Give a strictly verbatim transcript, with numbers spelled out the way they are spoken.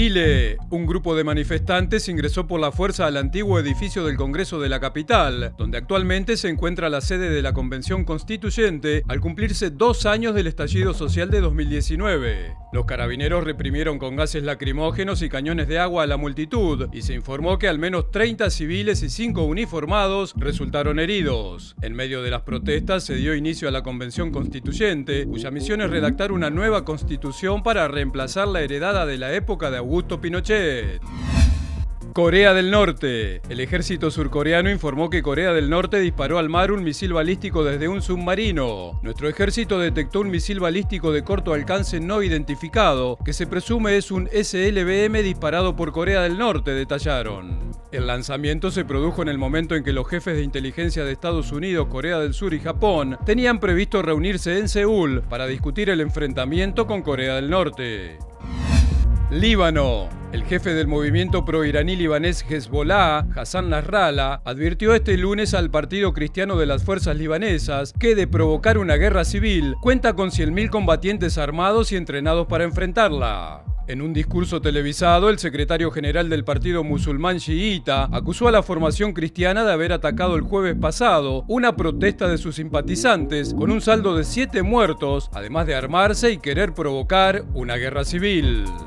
Chile, un grupo de manifestantes ingresó por la fuerza al antiguo edificio del Congreso de la capital, donde actualmente se encuentra la sede de la Convención Constituyente, al cumplirse dos años del estallido social de dos mil diecinueve. Los carabineros reprimieron con gases lacrimógenos y cañones de agua a la multitud, y se informó que al menos treinta civiles y cinco uniformados resultaron heridos. En medio de las protestas se dio inicio a la Convención Constituyente, cuya misión es redactar una nueva constitución para reemplazar la heredada de la época de Augusto Pinochet. Corea del Norte. El ejército surcoreano informó que Corea del Norte disparó al mar un misil balístico desde un submarino. Nuestro ejército detectó un misil balístico de corto alcance no identificado, que se presume es un S L B M disparado por Corea del Norte, detallaron. El lanzamiento se produjo en el momento en que los jefes de inteligencia de Estados Unidos, Corea del Sur y Japón tenían previsto reunirse en Seúl para discutir el enfrentamiento con Corea del Norte. Líbano. El jefe del movimiento proiraní libanés Hezbollah, Hassan Nasrallah, advirtió este lunes al Partido Cristiano de las Fuerzas Libanesas que, de provocar una guerra civil, cuenta con cien mil combatientes armados y entrenados para enfrentarla. En un discurso televisado, el secretario general del partido musulmán chiita acusó a la formación cristiana de haber atacado el jueves pasado una protesta de sus simpatizantes con un saldo de siete muertos, además de armarse y querer provocar una guerra civil.